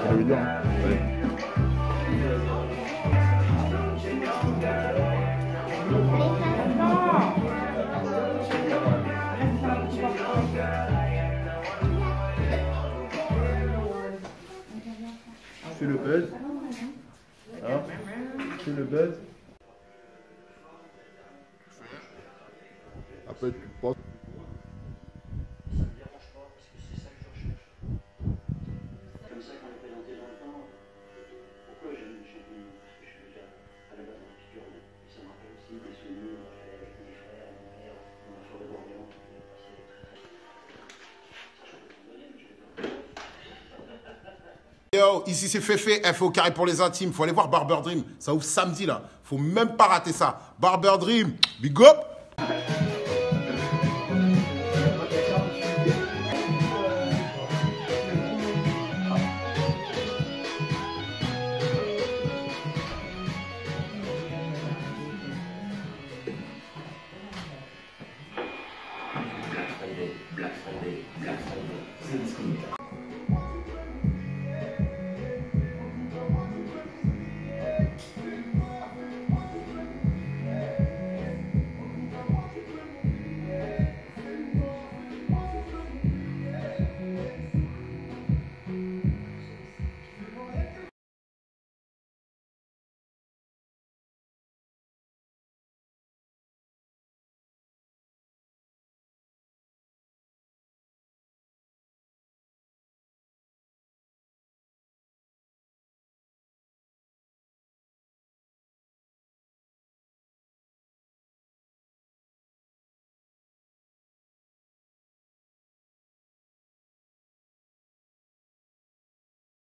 Ça veut dire, hein. Allez. Je fais le buzz. Hein? Je fais le buzz. Après, tu passes. Yo, ici c'est Féfé, FO au carré pour les intimes. Faut aller voir Barber Dream. Ça ouvre samedi là. Faut même pas rater ça. Barber Dream, big up!